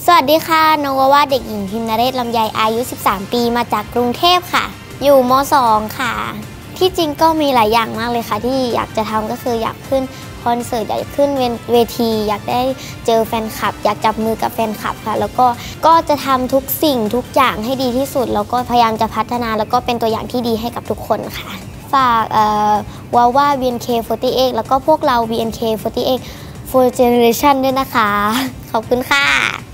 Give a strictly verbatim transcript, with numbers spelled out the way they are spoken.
สวัสดีค่ะน้องวาวาเด็กหญิงพิมนาเรศลำไยอายุสิบสามปีมาจากกรุงเทพค่ะอยู่ม สอง ค่ะที่จริงก็มีหลายอย่างมากเลยค่ะที่อยากจะทำก็คืออยากขึ้นคอนเสิร์ตอยากขึ้นเวทีอยากได้เจอแฟนคลับอยากจับมือกับแฟนคลับค่ะแล้วก็ก็จะทำทุกสิ่งทุกอย่างให้ดีที่สุดแล้วก็พยายามจะพัฒนาแล้วก็เป็นตัวอย่างที่ดีให้กับทุกคนค่ะฝากวาวา บี เอ็น เค สี่สิบแปด แล้วก็พวกเรา บี เอ็น เค สี่สิบแปด Full Generation ด้วยนะคะขอบคุณค่ะ